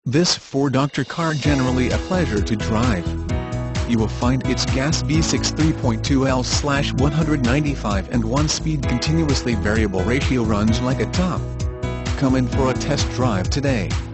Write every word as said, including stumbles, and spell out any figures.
This four-door car generally a pleasure to drive. You will find its gas V six three point two L one ninety-five and one-speed continuously variable ratio runs like a top. Come in for a test drive today.